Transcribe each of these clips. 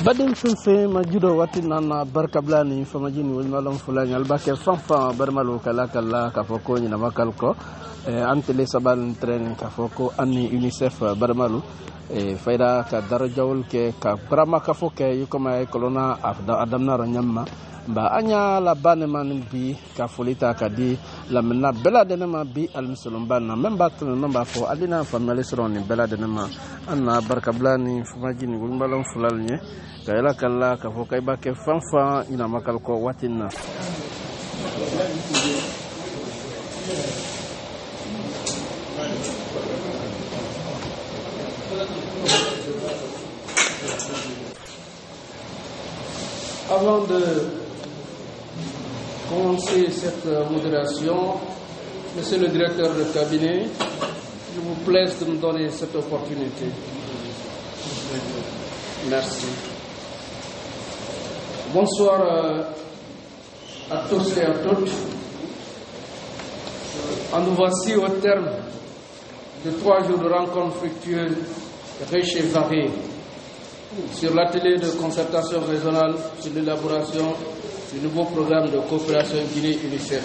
Badem Fulfe Majudo Watinana Barkablani Famajini Wilmalam Fulani Albaker Fanfa Bermalu Kalakala Kafoko Nina Makalko Antele Sabal Train Kafoko Anni UNICEF Bermalu Faida Ka Darajawul Ke Ka Prama Kafoke Yukoma Kolona Adamna Ranyama Ba anya la baneman bi ka folita ka di la menna bela denema bi al musulman memba tun memba fo adina famale sroni bela denema anna barkablani fumajini gulmbalon fulalnye kayla kala ka fo kay bakke fanfa ina makal ko watinna avant de commencer cette modération, Monsieur le directeur de cabinet, je vous plaise de me donner cette opportunité. Merci. Bonsoir à tous et à toutes. Nous voici au terme de 3 jours de rencontres fructueuses, riches et variées, sur l'atelier de concertation régionale sur l'élaboration du nouveau programme de coopération Guinée-UNICEF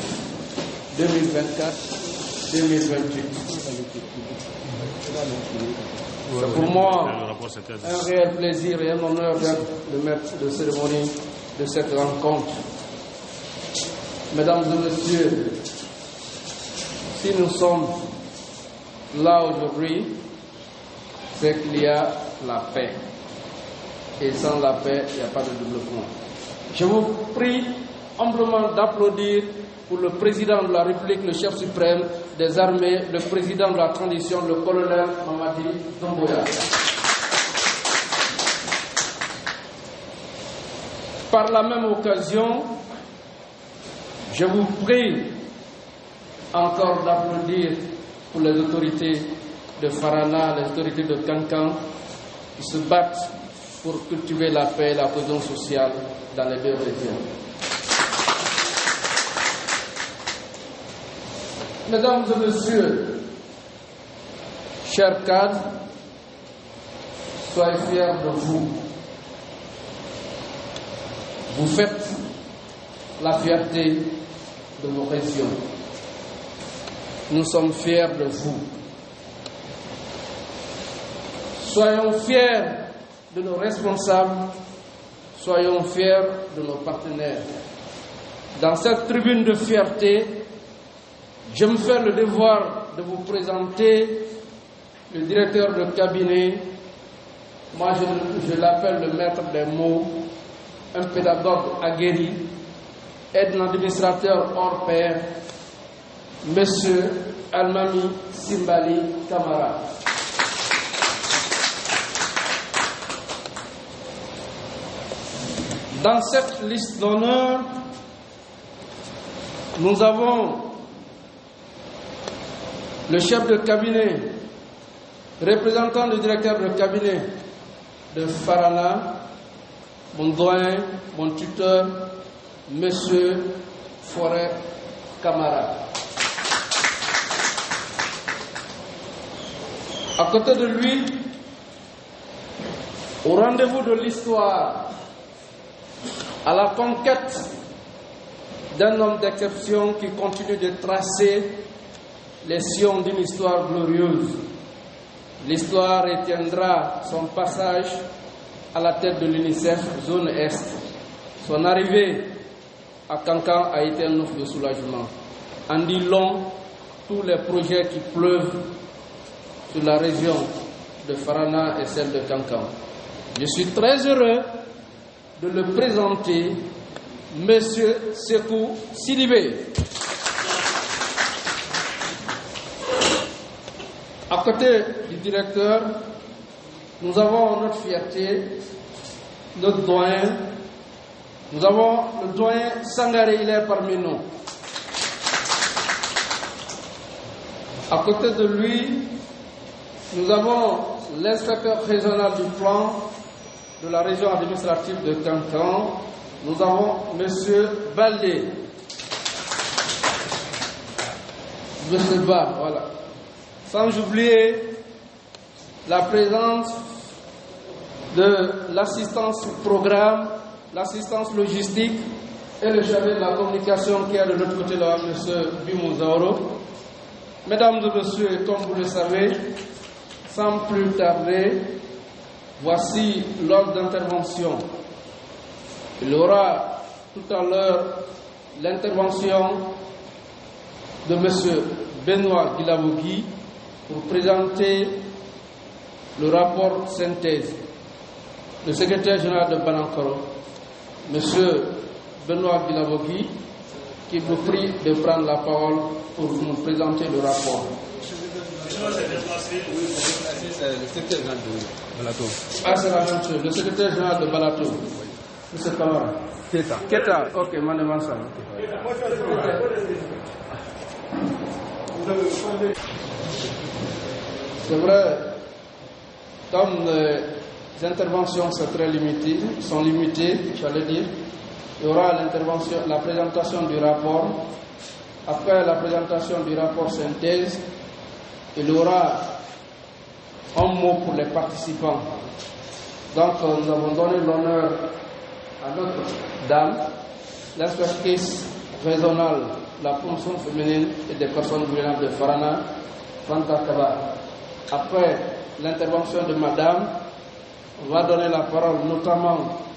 2024-2028. C'est pour moi un réel plaisir et un honneur d'être le maître de cérémonie de cette rencontre. Mesdames et messieurs, si nous sommes là aujourd'hui, c'est qu'il y a la paix. Et sans la paix, il n'y a pas de développement. Je vous prie humblement d'applaudir pour le président de la République, le chef suprême des armées, le président de la transition, le colonel Mamadi Doumbouya. Par la même occasion, je vous prie encore d'applaudir pour les autorités de Farana, les autorités de Kankan, qui se battent pour cultiver la paix et la cohésion sociale dans les deux régions. Mesdames et messieurs, chers cadres, soyez fiers de vous. Vous faites la fierté de vos régions. Nous sommes fiers de vous. Soyons fiers de nos responsables, soyons fiers de nos partenaires. Dans cette tribune de fierté, je me fais le devoir de vous présenter le directeur de cabinet. Moi, je l'appelle le maître des mots, un pédagogue aguerri, aide administrateur hors pair, Monsieur Almami Simbali Kamara. Dans cette liste d'honneur, nous avons le chef de cabinet, représentant du directeur de cabinet de Farana, mon doyen, mon tuteur, Monsieur Forêt Camara. À côté de lui, au rendez-vous de l'histoire, à la conquête d'un homme d'exception qui continue de tracer les sillons d'une histoire glorieuse. L'histoire retiendra son passage à la tête de l'UNICEF zone Est. Son arrivée à Kankan a été un ouf de soulagement. En dit long tous les projets qui pleuvent sur la région de Farana et celle de Kankan. Je suis très heureux de le présenter, Monsieur Sekou Sidibé. À côté du directeur, nous avons notre fierté, notre doyen. Nous avons le doyen Sangaré, il est parmi nous. À côté de lui, nous avons l'inspecteur régional du plan de la région administrative de Kankan. Nous avons Monsieur Baldé. Monsieur Ba, voilà. Sans oublier la présence de l'assistance programme, l'assistance logistique et le chargé de la communication qui est de l'autre côté là, M. Bimouzaoro. Mesdames et messieurs, comme vous le savez, sans plus tarder, voici l'ordre d'intervention. Il y aura tout à l'heure l'intervention de M. Benoît Guilabogui pour présenter le rapport synthèse. Le secrétaire général de Banankoro, M. Benoît Guilabogui, qui vous prie de prendre la parole pour nous présenter le rapport. Ah, c'est la même chose. Le secrétaire général de Balato. M. Kamara. Keta. Ok, Manemansa. C'est vrai, comme les interventions sont très limitées, j'allais dire, il y aura la présentation du rapport. Après la présentation du rapport synthèse, il y aura un mot pour les participants. Donc, nous avons donné l'honneur à notre dame, l'inspectrice régionale de la promotion féminine et des personnes vulnérables de Farana, Fanta Kaba. Après l'intervention de madame, on va donner la parole notamment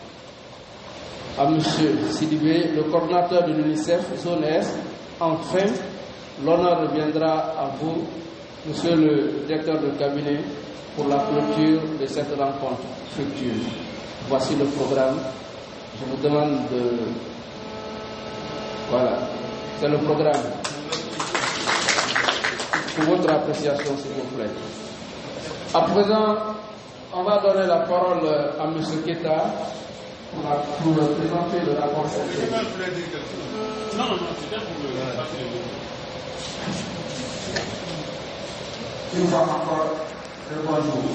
à M. Sidibé, le coordinateur de l'UNICEF, zone Est. Enfin, l'honneur reviendra à vous, monsieur le directeur de cabinet, pour la clôture de cette rencontre fructueuse. Voici le programme. Je vous demande de... Voilà, c'est le programme. Pour votre appréciation, s'il vous plaît. À présent, on va donner la parole à M. Keta pour présenter le rapport synthèse. Non, c'était pour Une fois encore, le bonjour.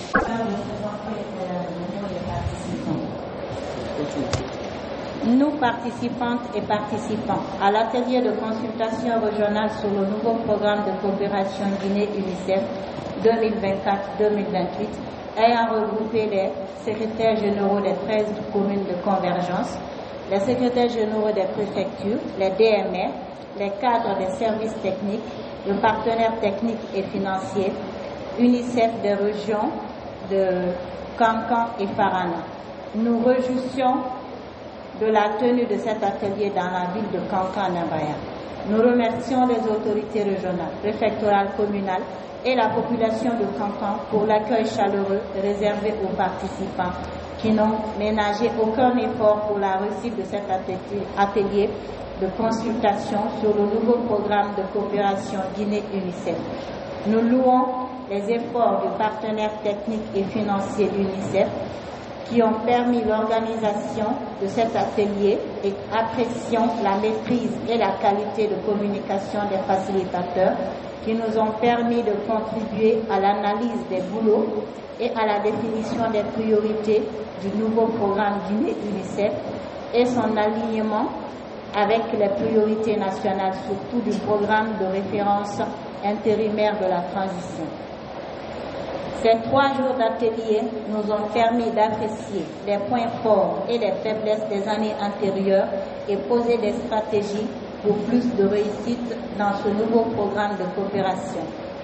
Nous, participantes et participants, à l'atelier de consultation régionale sur le nouveau programme de coopération Guinée-UNICEF 2024-2028, ayant regroupé les secrétaires généraux des 13 communes de convergence, les secrétaires généraux des préfectures, les DMR, les cadres des services techniques, le partenaire technique et financier, UNICEF des régions de Kankan et Farana. Nous réjouissons de la tenue de cet atelier dans la ville de Kankan-Nabaya. Nous remercions les autorités régionales, préfectorales, communales et la population de Kankan pour l'accueil chaleureux réservé aux participants qui n'ont ménagé aucun effort pour la réussite de cet atelier de consultation sur le nouveau programme de coopération Guinée-UNICEF. Nous louons les efforts du partenaire technique et financier de l'UNICEF qui ont permis l'organisation de cet atelier et apprécions la maîtrise et la qualité de communication des facilitateurs qui nous ont permis de contribuer à l'analyse des boulots et à la définition des priorités du nouveau programme Guinée-UNICEF et son alignement avec les priorités nationales, surtout du programme de référence intérimaire de la transition. Ces 3 jours d'atelier nous ont permis d'apprécier les points forts et les faiblesses des années antérieures et poser des stratégies pour plus de réussite dans ce nouveau programme de coopération.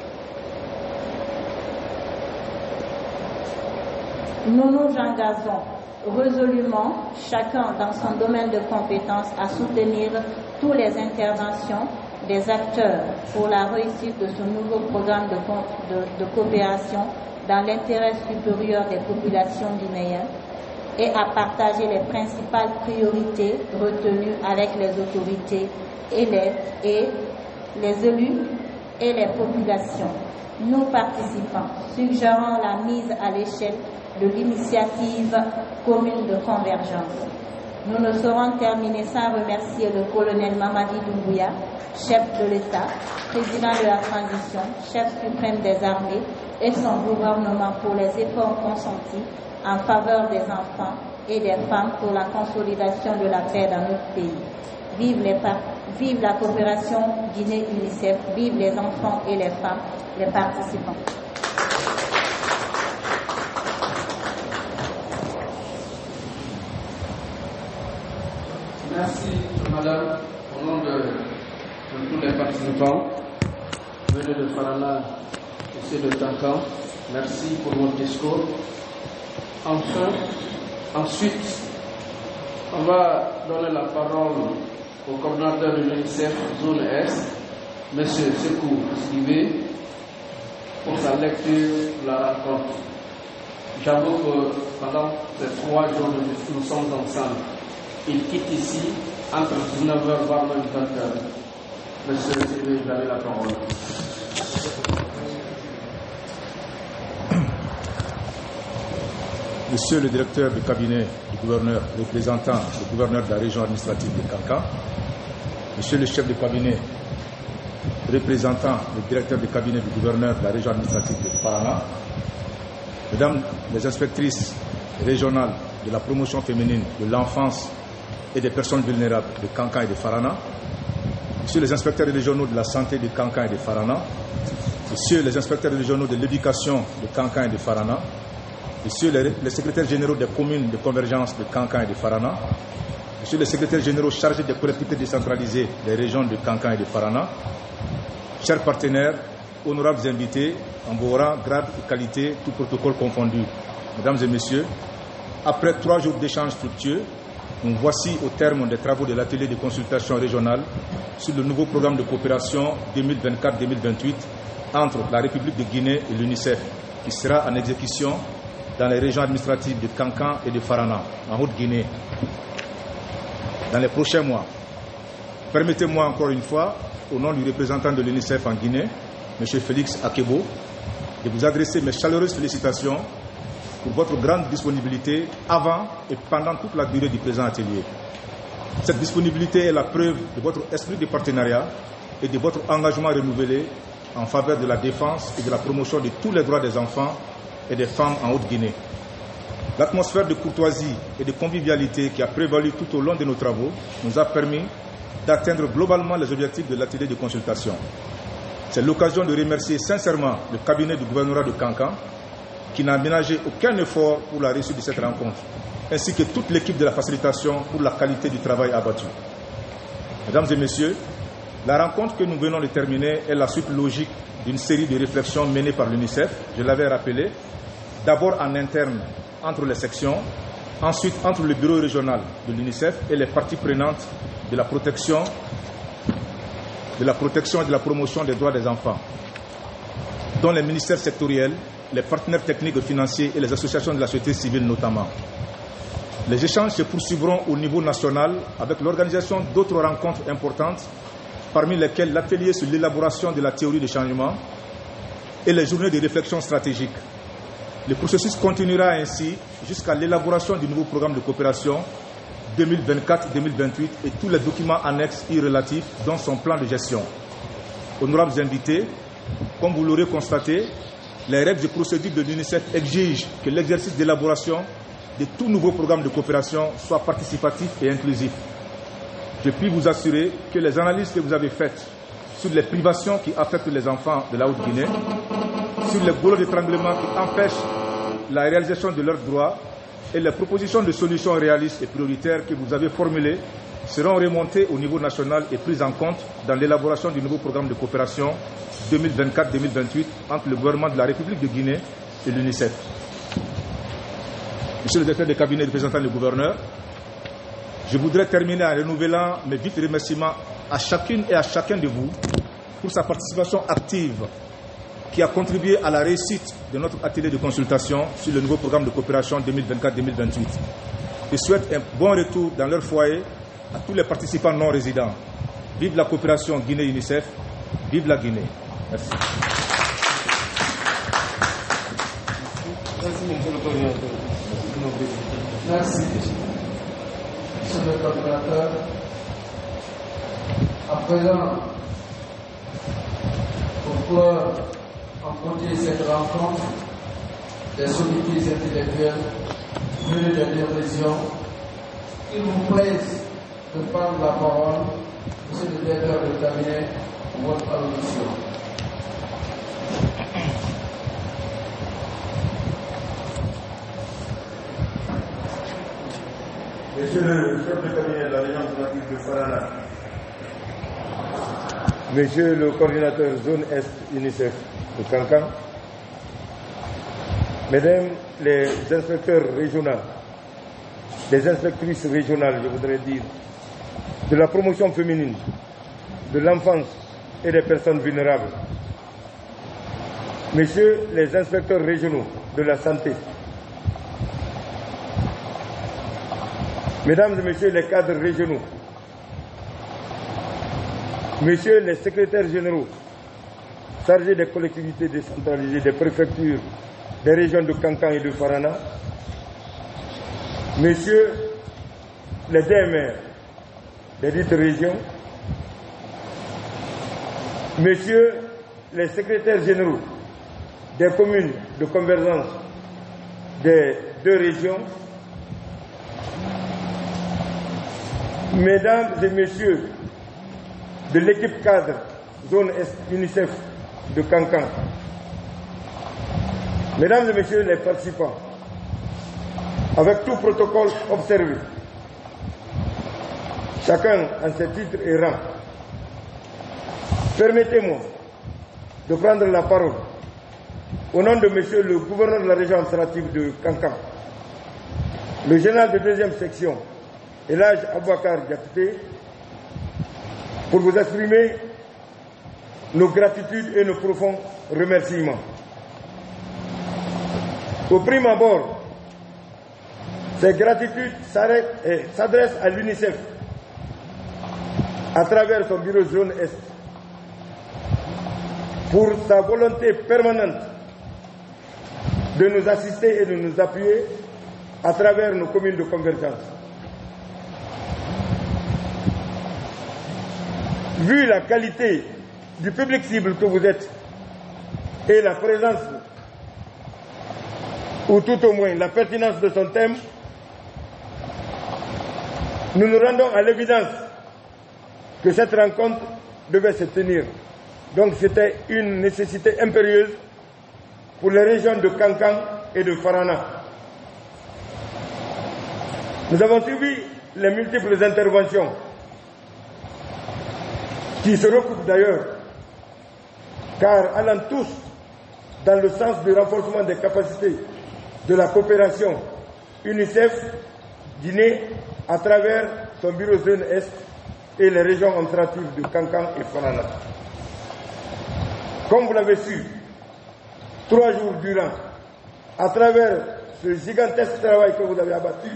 Nous nous engageons résolument, chacun dans son domaine de compétences, à soutenir toutes les interventions des acteurs pour la réussite de ce nouveau programme de coopération dans l'intérêt supérieur des populations guinéennes et à partager les principales priorités retenues avec les autorités et les élus et les populations. Nous, participants, suggérons la mise à l'échelle de l'initiative commune de convergence. Nous ne saurons terminer sans remercier le colonel Mamadi Doumbouya, chef de l'État, président de la transition, chef suprême des armées et son gouvernement pour les efforts consentis en faveur des enfants et des femmes pour la consolidation de la paix dans notre pays. Vive la coopération Guinée-UNICEF, vive les enfants et les femmes, les participants. Merci, madame, au nom de tous les participants venus de Farana et de Kankan. Merci pour votre discours. Ensuite, on va donner la parole au coordinateur de l'UNICEF Zone Est, M. Sekou Sivé, pour sa lecture de la rencontre. J'avoue que pendant ces 3 jours que nous sommes ensemble, il quitte ici entre 19h voire même 20h. Monsieur Sivé, vous avez la parole. Monsieur le directeur du cabinet du gouverneur, représentant le gouverneur de la région administrative de Kankan, Monsieur le chef de cabinet, représentant le directeur du cabinet du gouverneur de la région administrative de Farana, Mesdames les inspectrices régionales de la promotion féminine de l'enfance et des personnes vulnérables de Kankan et de Farana, Messieurs les inspecteurs régionaux de la santé de Kankan et de Farana, Messieurs les inspecteurs régionaux de l'éducation de Kankan et de Farana, Messieurs les secrétaires généraux des communes de convergence de Kankan et de Farana, Messieurs les secrétaires généraux chargés des collectivités décentralisées des régions de Kankan et de Farana, chers partenaires, honorables invités, en vos rangs, grades et qualités, tout protocole confondu, Mesdames et Messieurs, après 3 jours d'échanges fructueux, nous voici au terme des travaux de l'atelier de consultation régionale sur le nouveau programme de coopération 2024-2028 entre la République de Guinée et l'UNICEF, qui sera en exécution dans les régions administratives de Kankan et de Farana, en Haute-Guinée, dans les prochains mois. Permettez-moi encore une fois, au nom du représentant de l'UNICEF en Guinée, M. Félix Akebo, de vous adresser mes chaleureuses félicitations pour votre grande disponibilité avant et pendant toute la durée du présent atelier. Cette disponibilité est la preuve de votre esprit de partenariat et de votre engagement renouvelé en faveur de la défense et de la promotion de tous les droits des enfants et des femmes en Haute-Guinée. L'atmosphère de courtoisie et de convivialité qui a prévalu tout au long de nos travaux nous a permis d'atteindre globalement les objectifs de l'atelier de consultation. C'est l'occasion de remercier sincèrement le cabinet du gouvernorat de Kankan qui n'a ménagé aucun effort pour la réussite de cette rencontre, ainsi que toute l'équipe de la facilitation pour la qualité du travail abattu. Mesdames et Messieurs, la rencontre que nous venons de terminer est la suite logique d'une série de réflexions menées par l'UNICEF, je l'avais rappelé, d'abord en interne entre les sections, ensuite entre le bureau régional de l'UNICEF et les parties prenantes de la protection et de la promotion des droits des enfants, dont les ministères sectoriels, les partenaires techniques et financiers et les associations de la société civile notamment. Les échanges se poursuivront au niveau national avec l'organisation d'autres rencontres importantes, parmi lesquelles l'atelier sur l'élaboration de la théorie du changement et les journées de réflexion stratégique. Le processus continuera ainsi jusqu'à l'élaboration du nouveau programme de coopération 2024-2028 et tous les documents annexes y relatifs, dont son plan de gestion. Honorables invités, comme vous l'aurez constaté, les règles et procédures de l'UNICEF exigent que l'exercice d'élaboration de tout nouveau programme de coopération soit participatif et inclusif. Je puis vous assurer que les analyses que vous avez faites sur les privations qui affectent les enfants de la Haute-Guinée, sur les goulots d'étranglement qui empêchent la réalisation de leurs droits et les propositions de solutions réalistes et prioritaires que vous avez formulées seront remontées au niveau national et prises en compte dans l'élaboration du nouveau programme de coopération 2024-2028 entre le gouvernement de la République de Guinée et l'UNICEF. Monsieur le directeur de cabinet représentant le gouverneur, je voudrais terminer en renouvelant mes vifs remerciements à chacune et à chacun de vous pour sa participation active qui a contribué à la réussite de notre atelier de consultation sur le nouveau programme de coopération 2024-2028. Je souhaite un bon retour dans leur foyer à tous les participants non résidents. Vive la coopération Guinée-UNICEF, vive la Guinée. Merci. Merci, monsieur le coordinateur. À présent, pourquoi emporter cette rencontre des sommités intellectuelles venues des régions, il vous plaise de prendre la parole, monsieur le directeur du cabinet, pour votre allocution. Monsieur le chef de cabinet de la région administrative de Farana, Monsieur le coordinateur zone Est UNICEF de Kankan, Mesdames les inspecteurs régionaux, les inspectrices régionales, je voudrais dire, de la promotion féminine, de l'enfance et des personnes vulnérables, Messieurs les inspecteurs régionaux de la santé, Mesdames et Messieurs les cadres régionaux, Messieurs les secrétaires généraux chargés des collectivités décentralisées, des préfectures, des régions de Kankan et de Farana, Messieurs les DMR des dites régions, Messieurs les secrétaires généraux des communes de convergence des deux régions, Mesdames et Messieurs de l'équipe cadre zone Est UNICEF de Kankan, Mesdames et Messieurs les participants, avec tout protocole observé, chacun en ses titres et rangs, permettez-moi de prendre la parole au nom de Monsieur le gouverneur de la région administrative de Kankan, le général de deuxième section, Elhadj Aboubacar Diakité, pour vous exprimer nos gratitudes et nos profonds remerciements. Au prime abord, ces gratitudes s'adressent à l'UNICEF à travers son bureau zone Est pour sa volonté permanente de nous assister et de nous appuyer à travers nos communes de convergence. Vu la qualité du public cible que vous êtes et la présence, ou tout au moins la pertinence de son thème, nous nous rendons à l'évidence que cette rencontre devait se tenir. Donc c'était une nécessité impérieuse pour les régions de Kankan et de Farana. Nous avons suivi les multiples interventions qui se recoupent d'ailleurs, car allant tous dans le sens du renforcement des capacités de la coopération UNICEF Guinée à travers son bureau zone Est et les régions administratives de Kankan et Farana. Comme vous l'avez su, 3 jours durant, à travers ce gigantesque travail que vous avez abattu,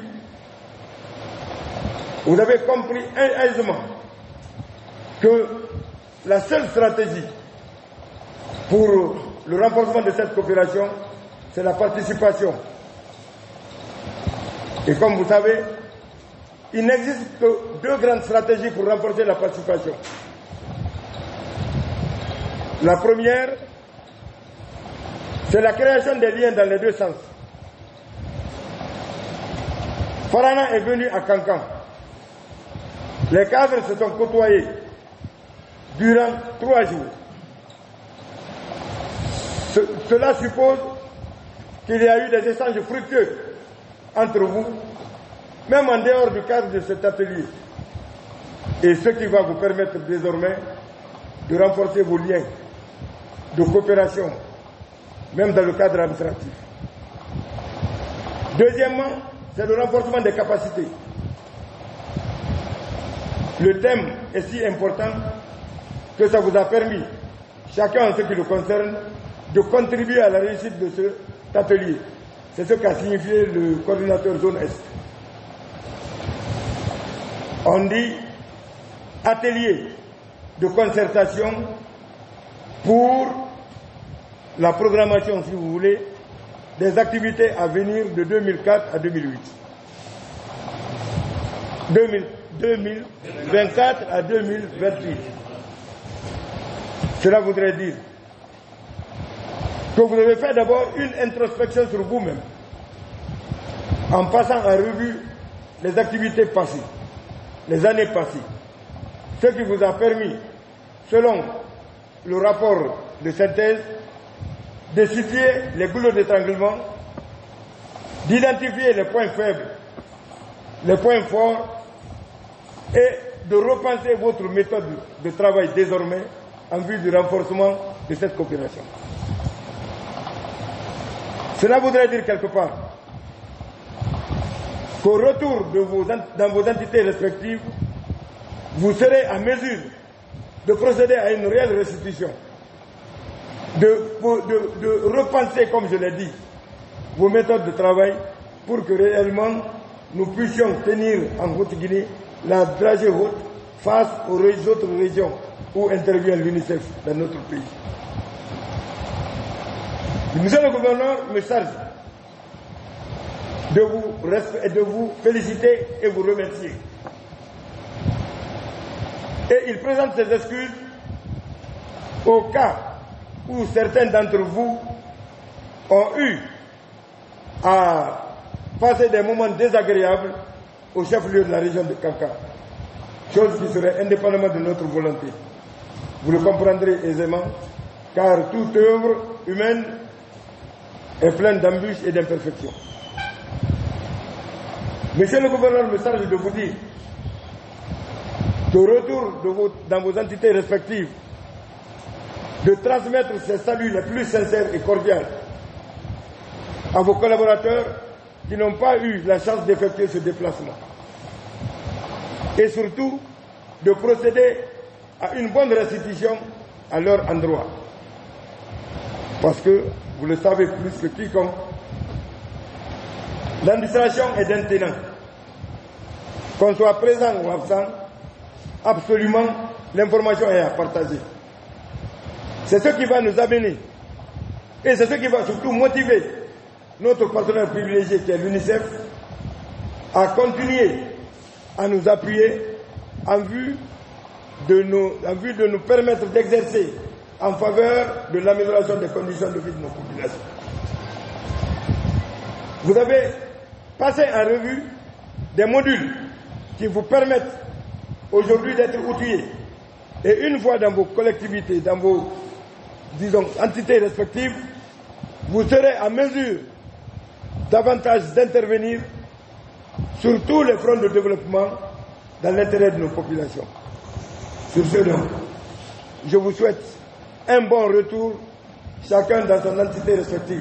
vous avez compris aisément que la seule stratégie pour le renforcement de cette coopération, c'est la participation. Et comme vous savez, il n'existe que 2 grandes stratégies pour renforcer la participation. La première, c'est la création des liens dans les 2 sens. Farana est venu à Kankan. Les cadres se sont côtoyés durant 3 jours. Cela suppose qu'il y a eu des échanges fructueux entre vous, même en dehors du cadre de cet atelier. Et ce qui va vous permettre désormais de renforcer vos liens de coopération, même dans le cadre administratif. Deuxièmement, c'est le renforcement des capacités. Le thème est si important que ça vous a permis, chacun en ce qui le concerne, de contribuer à la réussite de cet atelier. C'est ce qu'a signifié le coordinateur zone Est. On dit atelier de concertation pour la programmation, si vous voulez, des activités à venir de 2004 à 2008. 2024 à 2028. Cela voudrait dire que vous devez faire d'abord une introspection sur vous-même, en passant en revue les activités passées, les années passées, ce qui vous a permis, selon le rapport de synthèse, de situer les goulots d'étranglement, d'identifier les points faibles les points forts et de repenser votre méthode de travail désormais en vue du renforcement de cette coopération. Cela voudrait dire quelque part qu'au retour dans vos entités respectives, vous serez en mesure de procéder à une réelle restitution, de repenser, comme je l'ai dit, vos méthodes de travail pour que réellement nous puissions tenir en Haute-Guinée la dragée haute face aux autres régions où intervient l'UNICEF dans notre pays. Monsieur le gouverneur me charge de vous féliciter et vous remercier. Et il présente ses excuses au cas où certains d'entre vous ont eu à passer des moments désagréables au chef-lieu de la région de Kankan, chose qui serait indépendamment de notre volonté. Vous le comprendrez aisément, car toute œuvre humaine est pleine d'embûches et d'imperfections. Monsieur le gouverneur me charge de vous dire de retour dans vos entités respectives, de transmettre ces saluts les plus sincères et cordiaux à vos collaborateurs qui n'ont pas eu la chance d'effectuer ce déplacement. Et surtout, de procéder à une bonne restitution à leur endroit. Parce que, vous le savez plus que quiconque, l'administration est d'un tenant. Qu'on soit présent ou absent, absolument, l'information est à partager. C'est ce qui va nous amener, et c'est ce qui va surtout motiver notre partenaire privilégié qui est l'UNICEF à continuer à nous appuyer en vue de nous permettre d'exercer en faveur de l'amélioration des conditions de vie de nos populations. Vous avez passé en revue des modules qui vous permettent aujourd'hui d'être outillés. Et une fois dans vos collectivités, dans vos, disons, entités respectives, vous serez en mesure davantage d'intervenir sur tous les fronts de développement dans l'intérêt de nos populations. Sur ce donc, je vous souhaite un bon retour, chacun dans son entité respective.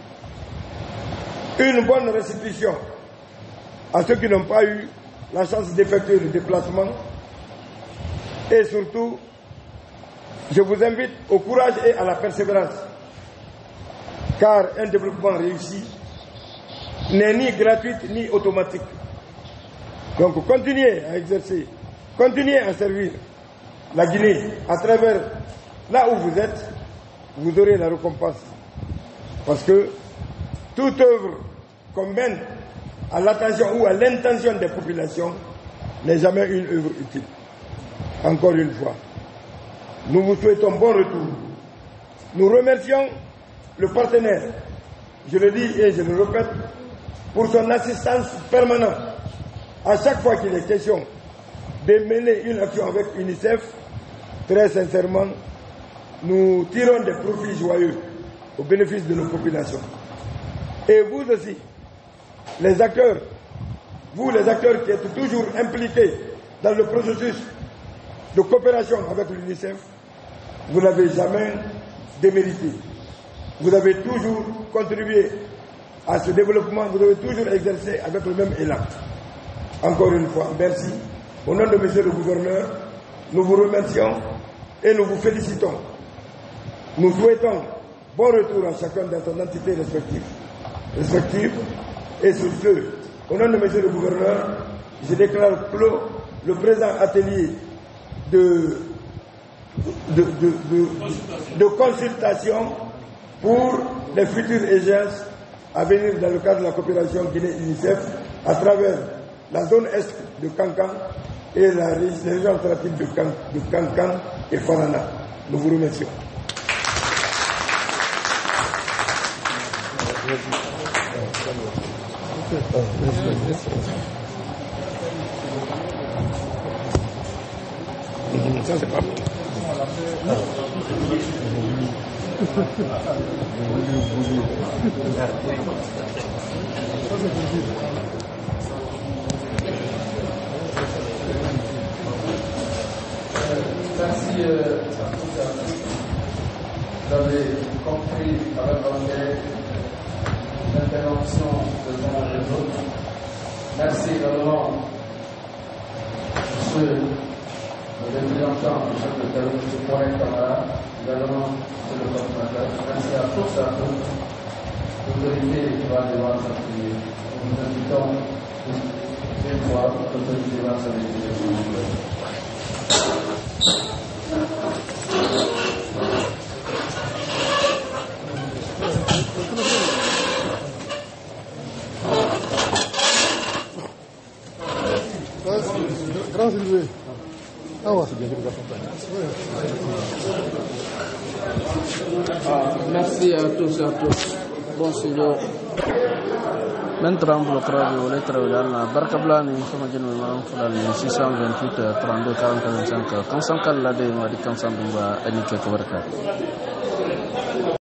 Une bonne restitution à ceux qui n'ont pas eu la chance d'effectuer le déplacement. Et surtout, je vous invite au courage et à la persévérance. Car un développement réussi n'est ni gratuit ni automatique. Donc continuez à exercer, continuez à servir la Guinée à travers là où vous êtes, vous aurez la récompense. Parce que toute œuvre qu'on mène à l'attention ou à l'intention des populations n'est jamais une œuvre utile. Encore une fois, nous vous souhaitons bon retour. Nous remercions le partenaire, je le dis et je le répète, pour son assistance permanente. À chaque fois qu'il est question de mener une action avec UNICEF, très sincèrement, nous tirons des profits joyeux au bénéfice de nos populations. Et vous aussi, les acteurs, vous les acteurs qui êtes toujours impliqués dans le processus de coopération avec l'UNICEF, vous n'avez jamais démérité. Vous avez toujours contribué à ce développement, vous avez toujours exercé avec le même élan. Encore une fois, merci. Au nom de monsieur le gouverneur, nous vous remercions et nous vous félicitons. Nous souhaitons bon retour à chacun dans son entité respective. Et sur ce, au nom de monsieur le gouverneur, je déclare clos le présent atelier de consultation pour les futures échéances à venir dans le cadre de la coopération Guinée-UNICEF à travers la zone est de Kankan et la région administrative de Kankan et Farana. Nous vous remercions. Ça, c'est pas bon. Merci à tous et à tous. Vous avez compris avec l'intervention de l'un et des autres. Merci également M. le représentant du chef de terrain, M. Poirier Camara, également M. le coordinateur. Merci à tous et à toutes. L'autorité qui va devoir s'appuyer. Nous vous invitons une fois, l'autorité va s'appuyer. Merci à tous et à tous. Bon studio. Maintenant, vous le lettre Barkabla ni sama jenu malam fulal 628 32 40 45 kan sankal la de mari kan sambu ba ani ke barka.